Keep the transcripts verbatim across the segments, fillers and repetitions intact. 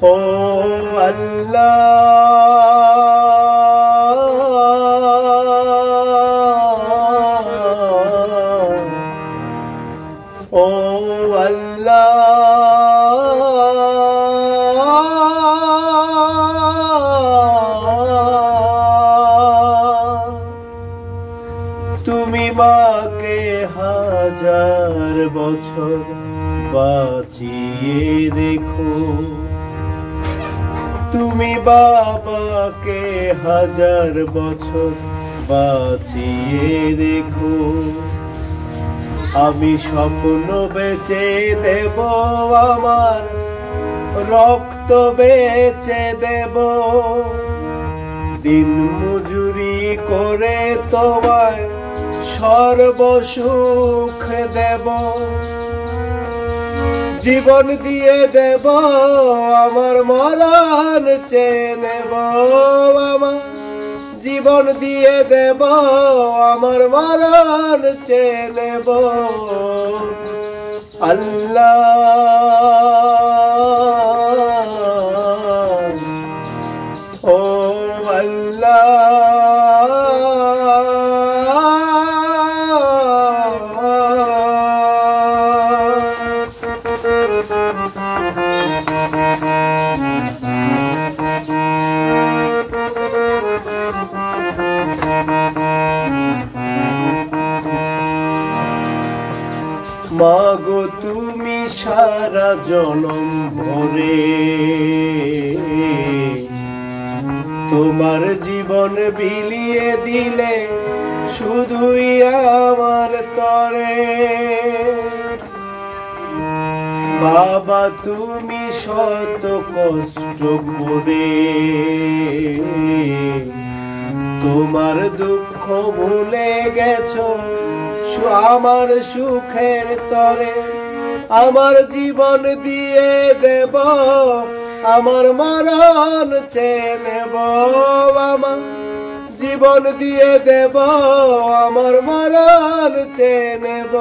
ও আল্লাহ, ও আল্লাহ, তুমি মাকে হাজার বছর বাঁচিয়ে রেখো, তুমি বাবাকে হাজার বছর বাঁচিয়ে রেখো। আমি স্বপ্ন বেচে দেব, আমার রক্ত বেচে দেব, দিন মজুরি করে তোমায় সর্বসুখ দেব। জীবন দিয়ে দেব, আমার মরণ চেয়ে নেব, আমার জীবন দিয়ে দেব, আমার মরণ চেয়ে নেব। আল্লাহ, ও আল্লাহ, মাগো তুমি সারা জনম ভরে তোমার জীবন বিলিয়ে দিলে শুধুই আমার তরে। বাবা তুমি শত কষ্ট করে তোমার দুঃখ ভুলে গেছো আমার সুখের তরে। আমার জীবন দিয়ে দেব, আমার মরণ চেয়ে নেব, আমার জীবন দিয়ে দেব, আমার মরণ চেয়ে নেব।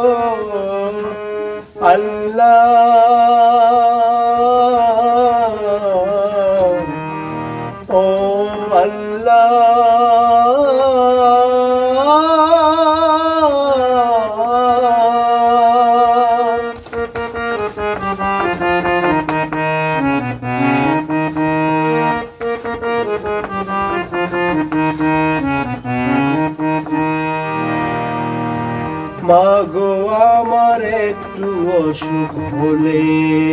আল্লাহ, ও আল্লাহ, মাগো আমার একটু অসুখ হলে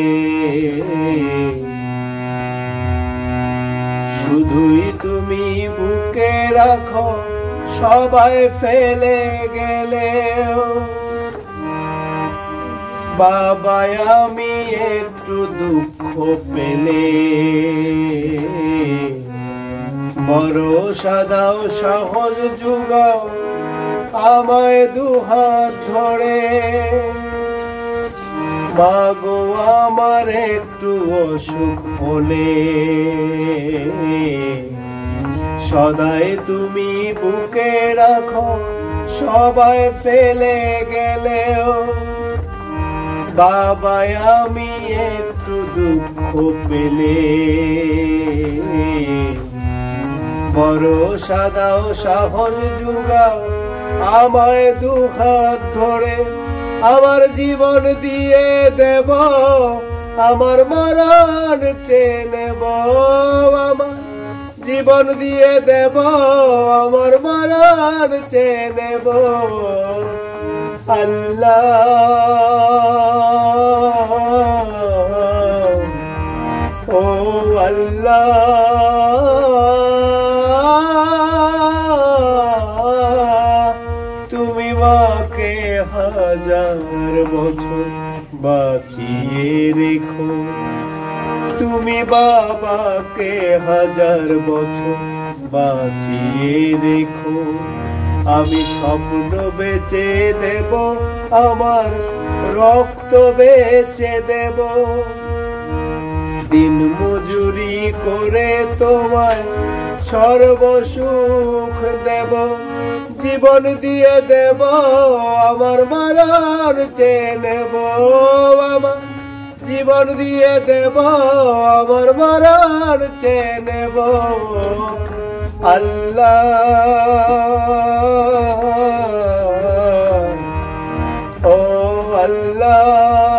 শুধুই তুমি বুকে রাখো, সবাই ফেলে গেলে। বাবা আমি একটু দুঃখ পেলে ভরসা দাও, সাহস জুগাও আমায় দুহাত ধরে। মাগো আমার একটু অসুখ হলে সদাই তুমি বুকে রাখো, সবাই ফেলে গেলেও। বাবা আমি একটু দুঃখ পেলে ভরসা দাও, সাহস জুগাও আমায় দুহাত ধরে। আমার জীবন দিয়ে দেব, আমার মরণ চেয়ে নেব, আমার জীবন দিয়ে দেব, আমার মরণ চেয়ে নেব। আল্লাহ, ও আল্লাহ, তুমি মাকে হাজার বছর বাঁচিয়ে রেখো, তুমি বাবাকে হাজার বছর বাঁচিয়ে রেখো। আমি স্বপ্ন বেচে দেব, আমার রক্ত বেচে দেব, দিন মজুরি করে তোমায় সর্বসুখ দেব। জীবন দিয়ে দেব, আমার মরণ চেয়ে নেব, আমার জীবন দিয়ে দেব আমার মরণ চেয়ে নেব আল্লাহ ও আল্লাহ